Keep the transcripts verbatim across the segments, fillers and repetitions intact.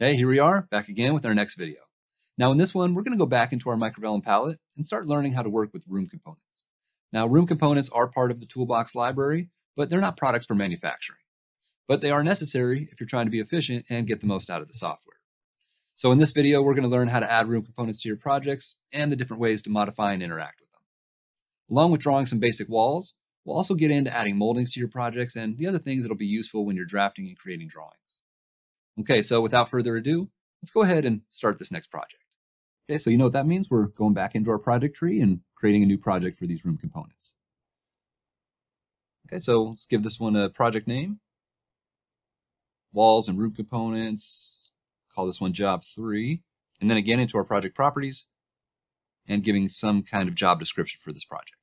Hey, here we are, back again with our next video. Now in this one, we're going to go back into our microvellum palette and start learning how to work with room components. Now room components are part of the Toolbox library, but they're not products for manufacturing. But they are necessary if you're trying to be efficient and get the most out of the software. So in this video, we're going to learn how to add room components to your projects and the different ways to modify and interact with them. Along with drawing some basic walls, we'll also get into adding moldings to your projects and the other things that'll be useful when you're drafting and creating drawings. Okay, so without further ado, let's go ahead and start this next project. Okay, so you know what that means? We're going back into our project tree and creating a new project for these room components. Okay, so let's give this one a project name. Walls and room components. Call this one job three. And then again into our project properties and giving some kind of job description for this project.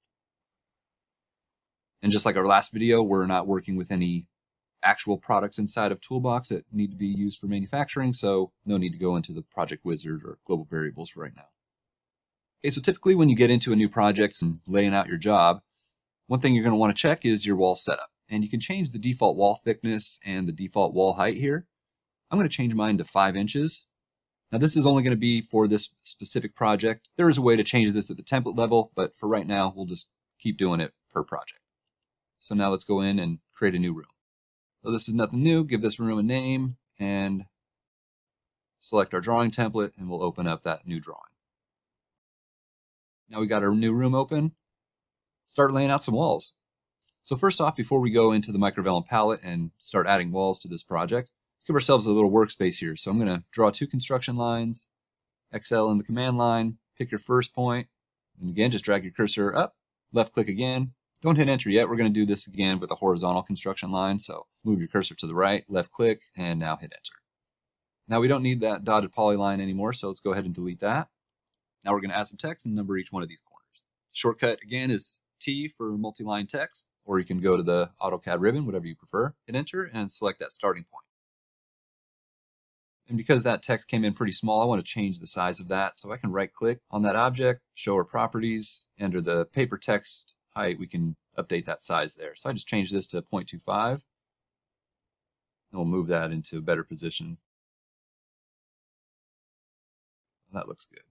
And just like our last video, we're not working with any actual products inside of Toolbox that need to be used for manufacturing, so no need to go into the project wizard or global variables right now. Okay, so typically when you get into a new project and laying out your job, one thing you're going to want to check is your wall setup. And you can change the default wall thickness and the default wall height here. I'm going to change mine to five inches. Now this is only going to be for this specific project. There is a way to change this at the template level, but for right now, we'll just keep doing it per project. So now let's go in and create a new room. So this is nothing new. Give this room a name and select our drawing template and we'll open up that new drawing. Now we got our new room open. Start laying out some walls. So first off, before we go into the microvellum palette and start adding walls to this project, let's give ourselves a little workspace here. So I'm going to draw two construction lines, X L in the command line, pick your first point, and again, just drag your cursor up, left click again. Don't hit enter yet. We're going to do this again with a horizontal construction line. So move your cursor to the right, left click, and now hit enter. Now we don't need that dotted polyline anymore, so let's go ahead and delete that. Now we're going to add some text and number each one of these corners. Shortcut again is T for multi-line text, or you can go to the AutoCAD ribbon, whatever you prefer, hit enter, and select that starting point. And because that text came in pretty small, I want to change the size of that. So I can right click on that object, show our properties, under the paper text height, we can update that size there. So I just changed this to zero point two five. And we'll move that into a better position. That looks good.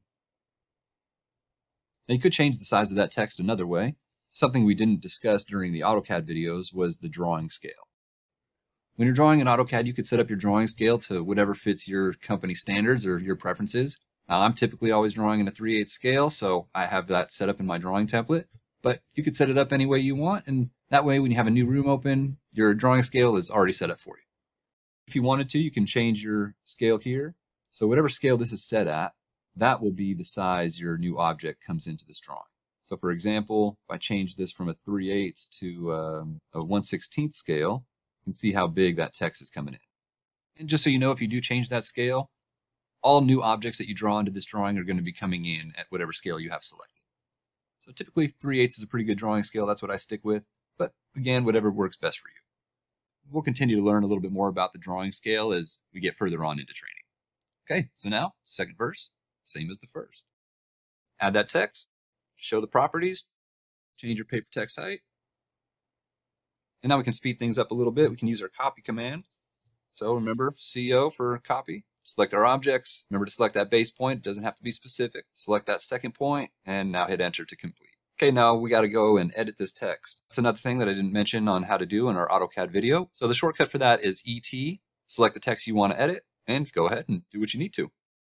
Now you could change the size of that text another way. Something we didn't discuss during the AutoCAD videos was the drawing scale. When you're drawing in AutoCAD, you could set up your drawing scale to whatever fits your company standards or your preferences. Now, I'm typically always drawing in a three eighths scale, so I have that set up in my drawing template. But you could set it up any way you want, and that way when you have a new room open, your drawing scale is already set up for you. If you wanted to, you can change your scale here. So whatever scale this is set at, that will be the size your new object comes into this drawing. So for example, if I change this from a three eighths to um, a one sixteenth scale, you can see how big that text is coming in. And just so you know, if you do change that scale, all new objects that you draw into this drawing are going to be coming in at whatever scale you have selected. So typically three eighths is a pretty good drawing scale. That's what I stick with. But again, whatever works best for you. We'll continue to learn a little bit more about the drawing scale as we get further on into training. Okay, so now, second verse, same as the first. Add that text, show the properties, change your paper text height. And now we can speed things up a little bit. We can use our copy command. So remember, C O for copy. Select our objects. Remember to select that base point. It doesn't have to be specific. Select that second point, and now hit enter to complete. Okay, now we got to go and edit this text. That's another thing that I didn't mention on how to do in our AutoCAD video. So the shortcut for that is E T. Select the text you want to edit, and go ahead and do what you need to. You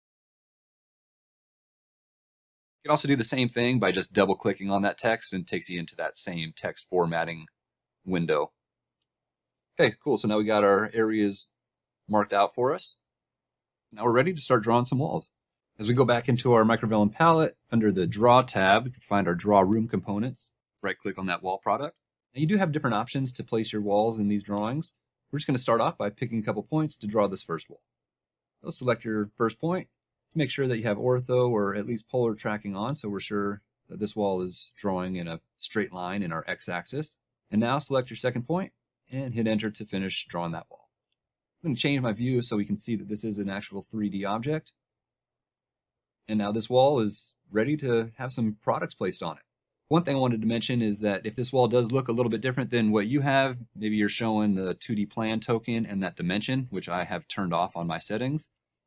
can also do the same thing by just double clicking on that text, and it takes you into that same text formatting window. Okay, cool. So now we got our areas marked out for us. Now we're ready to start drawing some walls. As we go back into our microvellum palette, under the Draw tab, you can find our Draw Room components. Right-click on that wall product. Now you do have different options to place your walls in these drawings. We're just going to start off by picking a couple points to draw this first wall. So select your first point to make sure that you have ortho or at least polar tracking on, so we're sure that this wall is drawing in a straight line in our x-axis. And now select your second point and hit enter to finish drawing that wall. I'm going to change my view so we can see that this is an actual three D object. And now this wall is ready to have some products placed on it. One thing I wanted to mention is that if this wall does look a little bit different than what you have, maybe you're showing the two D plan token and that dimension, which I have turned off on my settings,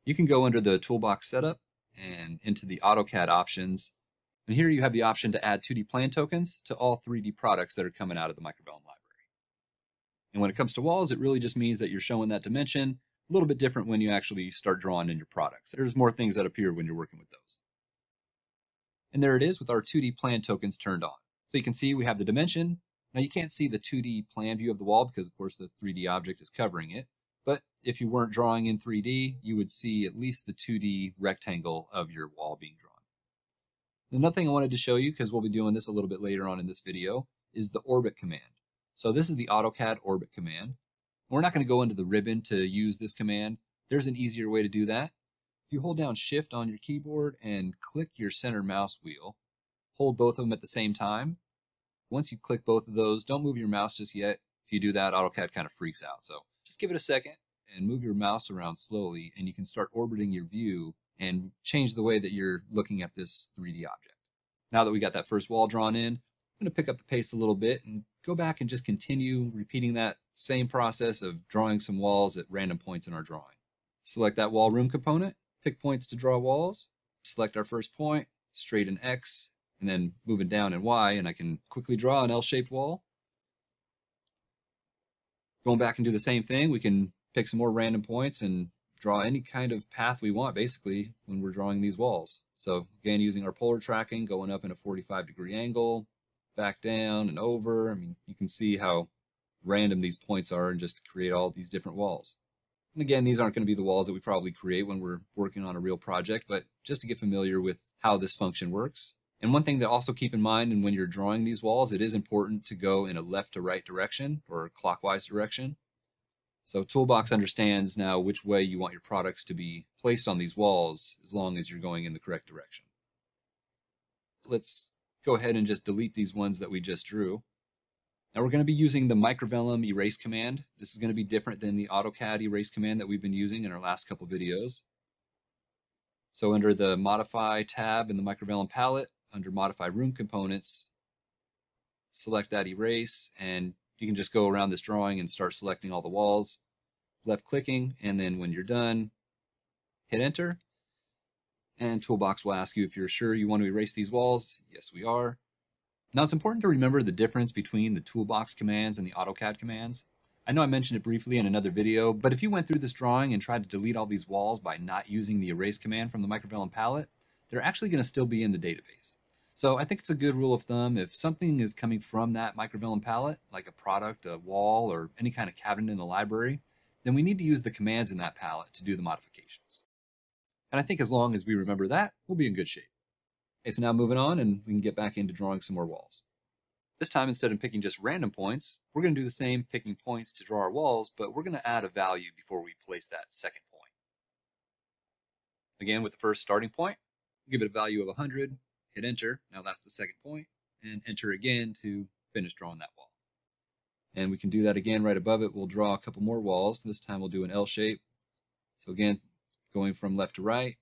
You can go under the Toolbox setup and into the AutoCAD options. And here you have the option to add two D plan tokens to all three D products that are coming out of the Microvellum library. And when it comes to walls, it really just means that you're showing that dimension. A little bit different when you actually start drawing in your products. There's more things that appear when you're working with those. And there it is with our two D plan tokens turned on. So you can see we have the dimension. Now you can't see the two D plan view of the wall because of course the three D object is covering it. But if you weren't drawing in three D, you would see at least the two D rectangle of your wall being drawn. Another thing I wanted to show you, because we'll be doing this a little bit later on in this video, is the orbit command. So this is the AutoCAD orbit command. We're not going to go into the ribbon to use this command. There's an easier way to do that. If you hold down Shift on your keyboard and click your center mouse wheel, hold both of them at the same time. Once you click both of those, don't move your mouse just yet. If you do that, AutoCAD kind of freaks out. So just give it a second and move your mouse around slowly, and you can start orbiting your view and change the way that you're looking at this three D object. Now that we got that first wall drawn in, I'm going to pick up the pace a little bit and go back and just continue repeating that same process of drawing some walls at random points in our drawing. Select that wall room component, pick points to draw walls, select our first point, straighten X, and then moving down in Y, and I can quickly draw an L-shaped wall. Going back and do the same thing, we can pick some more random points and draw any kind of path we want basically when we're drawing these walls. So again, using our polar tracking, going up in a forty-five degree angle, back down and over. I mean, you can see how random these points are and just create all these different walls. And again, these aren't going to be the walls that we probably create when we're working on a real project, but just to get familiar with how this function works. And one thing to also keep in mind, and when you're drawing these walls, it is important to go in a left to right direction or a clockwise direction. So Toolbox understands now which way you want your products to be placed on these walls as long as you're going in the correct direction. So let's go ahead and just delete these ones that we just drew. Now we're going to be using the Microvellum erase command. This is going to be different than the AutoCAD erase command that we've been using in our last couple videos. So under the Modify tab in the Microvellum palette, under Modify Room Components, select that erase, and you can just go around this drawing and start selecting all the walls, left clicking, and then when you're done, hit enter. And Toolbox will ask you if you're sure you want to erase these walls. Yes, we are. Now it's important to remember the difference between the Toolbox commands and the AutoCAD commands. I know I mentioned it briefly in another video, but if you went through this drawing and tried to delete all these walls by not using the erase command from the Microvellum palette, they're actually going to still be in the database. So I think it's a good rule of thumb, if something is coming from that Microvellum palette, like a product, a wall, or any kind of cabinet in the library, then we need to use the commands in that palette to do the modifications. And I think as long as we remember that, we'll be in good shape. Okay, so now moving on, and we can get back into drawing some more walls. This time, instead of picking just random points, we're going to do the same picking points to draw our walls, but we're going to add a value before we place that second point. Again, with the first starting point, give it a value of one hundred, hit enter. Now that's the second point, and enter again to finish drawing that wall. And we can do that again right above it. We'll draw a couple more walls. This time we'll do an L shape. So again, going from left to right,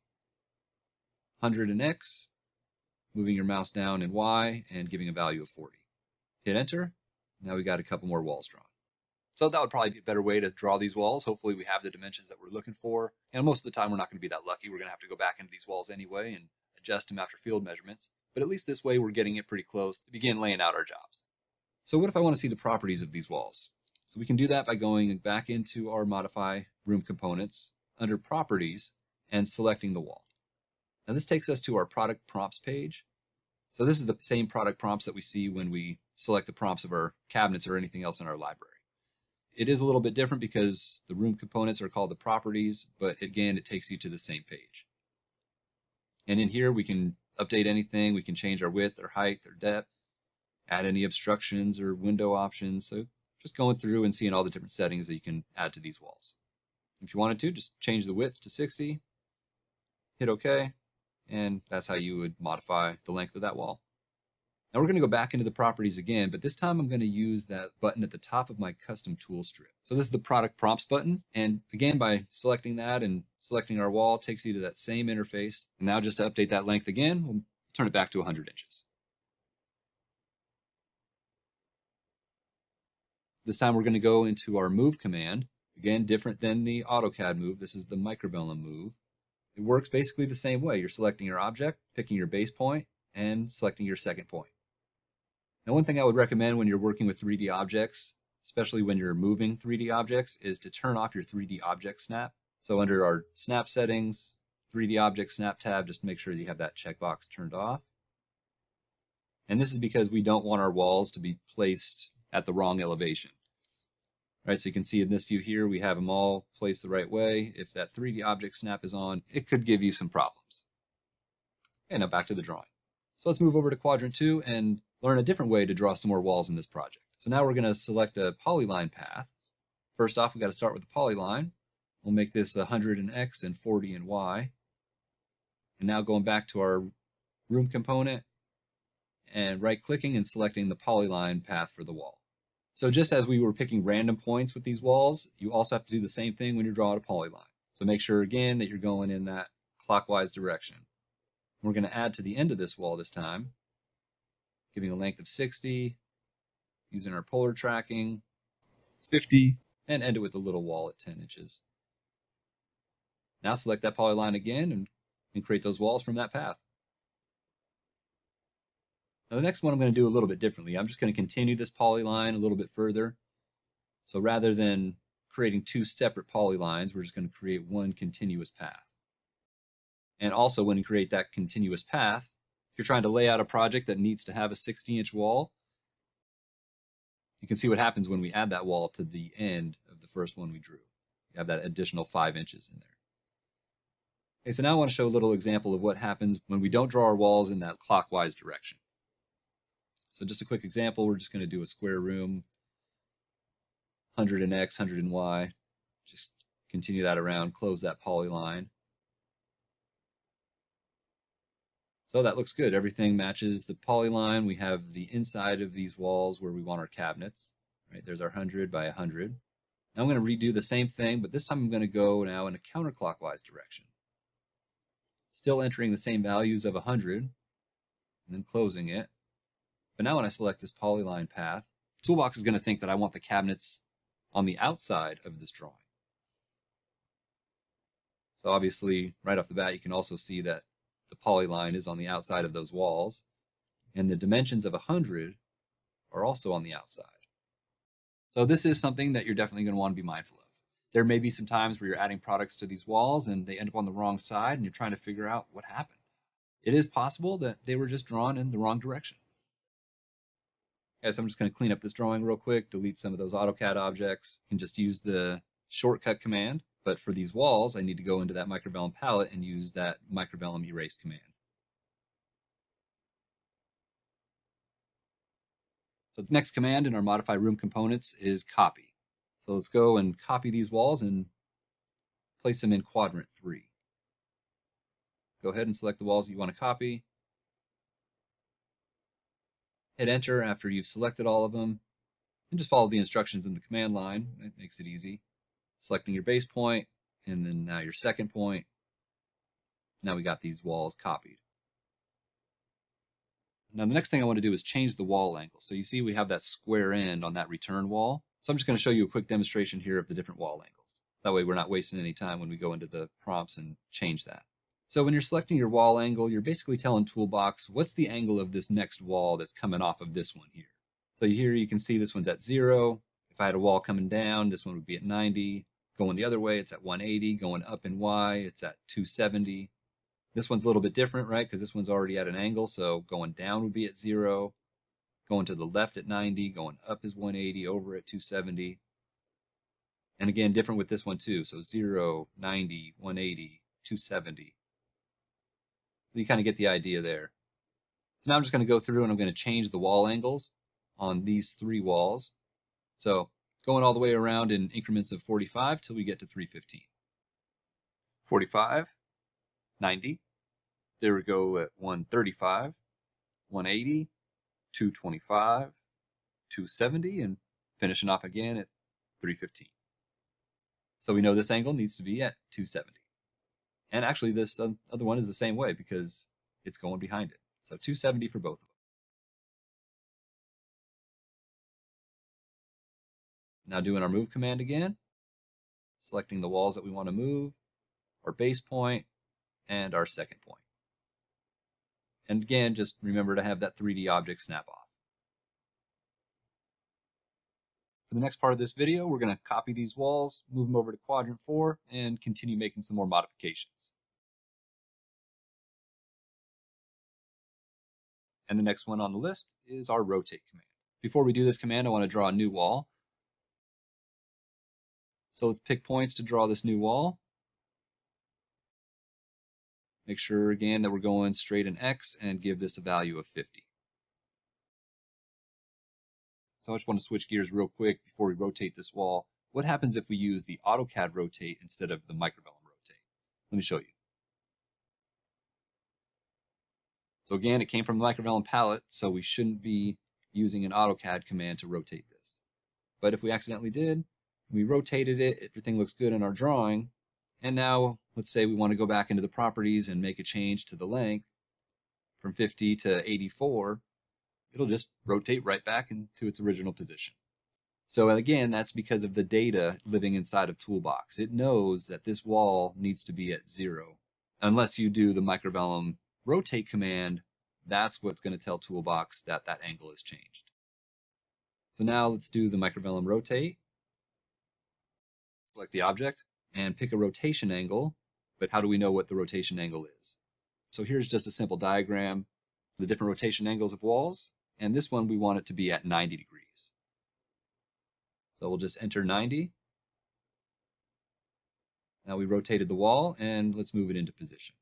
one hundred in X, moving your mouse down in Y, and giving a value of forty. Hit enter. Now we got a couple more walls drawn. So that would probably be a better way to draw these walls. Hopefully we have the dimensions that we're looking for. And most of the time we're not going to be that lucky. We're going to have to go back into these walls anyway and adjust them after field measurements. But at least this way we're getting it pretty close to begin laying out our jobs. So what if I want to see the properties of these walls? So we can do that by going back into our Modify Room Components under Properties and selecting the wall. Now this takes us to our Product Prompts page. So this is the same product prompts that we see when we select the prompts of our cabinets or anything else in our library. It is a little bit different because the room components are called the properties, but again, it takes you to the same page. And in here, we can update anything. We can change our width or height or depth, add any obstructions or window options. So just going through and seeing all the different settings that you can add to these walls. If you wanted to, just change the width to sixty, hit OK, and that's how you would modify the length of that wall. Now we're going to go back into the properties again, but this time I'm going to use that button at the top of my custom tool strip. So this is the product prompts button. And again, by selecting that and selecting our wall, takes you to that same interface. And now just to update that length again, we'll turn it back to one hundred inches. This time we're going to go into our move command. Again, different than the AutoCAD move. This is the Microvellum move. It works basically the same way. You're selecting your object, picking your base point, and selecting your second point. Now, one thing I would recommend when you're working with three D objects, especially when you're moving three D objects, is to turn off your three D object snap. So under our snap settings, three D object snap tab, just make sure that you have that checkbox turned off. And this is because we don't want our walls to be placed at the wrong elevation. Right, so you can see in this view here, we have them all placed the right way. If that three D object snap is on, it could give you some problems. And now back to the drawing. So let's move over to quadrant two and learn a different way to draw some more walls in this project. So now we're going to select a polyline path. First off, we've got to start with the polyline. We'll make this one hundred in X and forty in Y. And now going back to our room component and right-clicking and selecting the polyline path for the wall. So just as we were picking random points with these walls, you also have to do the same thing when you're drawing a polyline. So make sure again that you're going in that clockwise direction. We're going to add to the end of this wall this time, giving a length of sixty, using our polar tracking, fifty, and end it with a little wall at ten inches. Now select that polyline again and, and create those walls from that path. Now the next one I'm going to do a little bit differently. I'm just going to continue this polyline a little bit further. So rather than creating two separate polylines, we're just going to create one continuous path. And also when you create that continuous path, if you're trying to lay out a project that needs to have a sixty inch wall, you can see what happens when we add that wall to the end of the first one we drew. You have that additional five inches in there. Okay, so now I want to show a little example of what happens when we don't draw our walls in that clockwise direction. So just a quick example, we're just going to do a square room, one hundred in X, one hundred in Y. Just continue that around, close that polyline. So that looks good. Everything matches the polyline. We have the inside of these walls where we want our cabinets. Right, there's our one hundred by one hundred. Now I'm going to redo the same thing, but this time I'm going to go now in a counterclockwise direction. Still entering the same values of one hundred, and then closing it. But now when I select this polyline path, Toolbox is going to think that I want the cabinets on the outside of this drawing. So obviously, right off the bat, you can also see that the polyline is on the outside of those walls, and the dimensions of one hundred are also on the outside. So this is something that you're definitely going to want to be mindful of. There may be some times where you're adding products to these walls and they end up on the wrong side and you're trying to figure out what happened. It is possible that they were just drawn in the wrong direction. Okay, so I'm just going to clean up this drawing real quick, delete some of those AutoCAD objects, and just use the shortcut command. But for these walls, I need to go into that microvellum palette and use that microvellum erase command. So the next command in our modify room components is copy. So let's go and copy these walls and place them in quadrant three. Go ahead and select the walls that you want to copy. Hit enter after you've selected all of them, and just follow the instructions in the command line. It makes it easy. Selecting your base point, and then now your second point. Now we got these walls copied. Now the next thing I want to do is change the wall angle. So you see we have that square end on that return wall. So I'm just going to show you a quick demonstration here of the different wall angles. That way we're not wasting any time when we go into the prompts and change that. So when you're selecting your wall angle, you're basically telling Toolbox, what's the angle of this next wall that's coming off of this one here? So here you can see this one's at zero. If I had a wall coming down, this one would be at ninety. Going the other way, it's at one eighty. Going up in Y, it's at two seventy. This one's a little bit different, right? Because this one's already at an angle, so going down would be at zero. Going to the left at ninety. Going up is one eighty, over at two seventy. And again, different with this one too. So zero, ninety, one eighty, two seventy. So you kind of get the idea there. So now I'm just going to go through and I'm going to change the wall angles on these three walls. So going all the way around in increments of forty-five till we get to three fifteen. forty-five, ninety. There we go at one thirty-five, one eighty, two twenty-five, two seventy, and finishing off again at three fifteen. So we know this angle needs to be at two seventy. And actually this other one is the same way because it's going behind it. So two seventy for both of them. Now doing our move command again, selecting the walls that we want to move, our base point, and our second point. And again, just remember to have that three D object snap off. For the next part of this video, we're going to copy these walls, move them over to quadrant four, and continue making some more modifications. And the next one on the list is our rotate command. Before we do this command, I want to draw a new wall. So let's pick points to draw this new wall. Make sure again that we're going straight in X and give this a value of fifty. So I just want to switch gears real quick before we rotate this wall. What happens if we use the AutoCAD rotate instead of the microvellum rotate? Let me show you. So again, it came from the microvellum palette, so we shouldn't be using an AutoCAD command to rotate this. But if we accidentally did, we rotated it, everything looks good in our drawing, and now let's say we want to go back into the properties and make a change to the length from fifty to eighty-four, it'll just rotate right back into its original position. So again, that's because of the data living inside of Toolbox. It knows that this wall needs to be at zero. Unless you do the microvellum rotate command, that's what's going to tell Toolbox that that angle has changed. So now let's do the microvellum rotate. Select the object and pick a rotation angle, but how do we know what the rotation angle is? So here's just a simple diagram of the different rotation angles of walls, and this one we want it to be at ninety degrees. So we'll just enter ninety. Now we rotated the wall, and let's move it into position.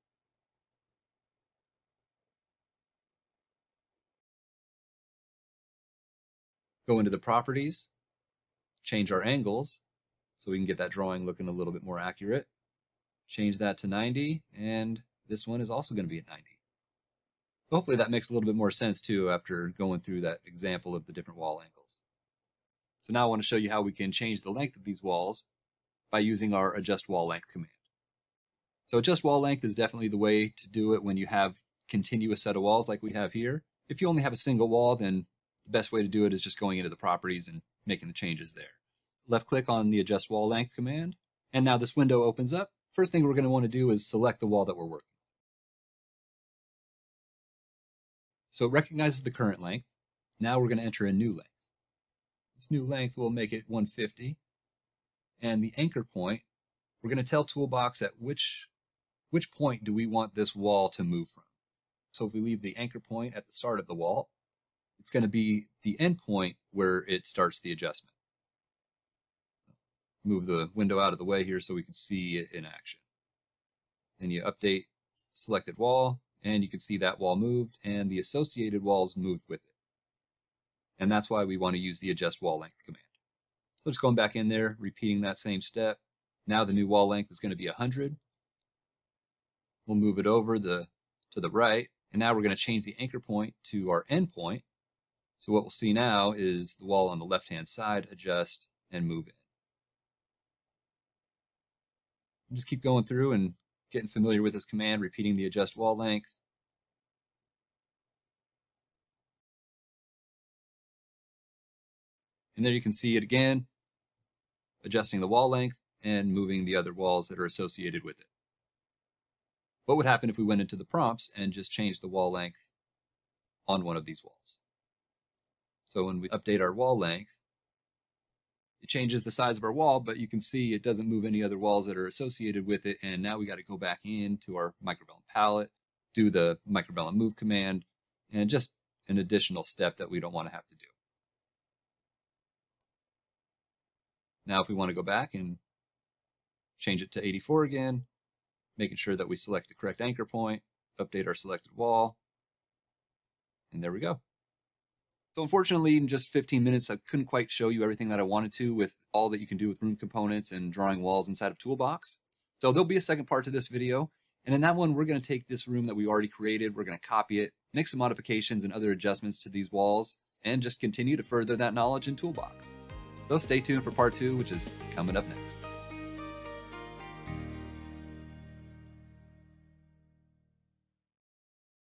Go into the properties, change our angles, so we can get that drawing looking a little bit more accurate. Change that to ninety, and this one is also going to be at ninety. So hopefully that makes a little bit more sense too after going through that example of the different wall angles. So now I want to show you how we can change the length of these walls by using our adjust wall length command. So adjust wall length is definitely the way to do it when you have continuous set of walls like we have here. If you only have a single wall, then the best way to do it is just going into the properties and making the changes there. Left click on the adjust wall length command, and now this window opens up. First thing we're going to want to do is select the wall that we're working. So it recognizes the current length. Now we're going to enter a new length. This new length will make it one fifty. And the anchor point, we're going to tell Toolbox at which, which point do we want this wall to move from. So if we leave the anchor point at the start of the wall, it's going to be the end point where it starts the adjustment. Move the window out of the way here so we can see it in action. Then you update selected wall, and you can see that wall moved, and the associated walls moved with it. And that's why we want to use the adjust wall length command. So just going back in there, repeating that same step. Now the new wall length is going to be one hundred. We'll move it over the, to the right, and now we're going to change the anchor point to our end point. So what we'll see now is the wall on the left-hand side adjust and move in. Just keep going through and getting familiar with this command, repeating the adjust wall length. And there you can see it again, adjusting the wall length and moving the other walls that are associated with it. What would happen if we went into the prompts and just changed the wall length on one of these walls? So when we update our wall length, it changes the size of our wall, but you can see it doesn't move any other walls that are associated with it. And now we got to go back into our microvellum palette, do the microvellum move command, and just an additional step that we don't want to have to do. Now if we want to go back and change it to eighty-four again, making sure that we select the correct anchor point, update our selected wall, and there we go. So unfortunately, in just fifteen minutes, I couldn't quite show you everything that I wanted to with all that you can do with room components and drawing walls inside of Toolbox. So there'll be a second part to this video. And in that one, we're going to take this room that we already created, we're going to copy it, make some modifications and other adjustments to these walls, and just continue to further that knowledge in Toolbox. So stay tuned for part two, which is coming up next.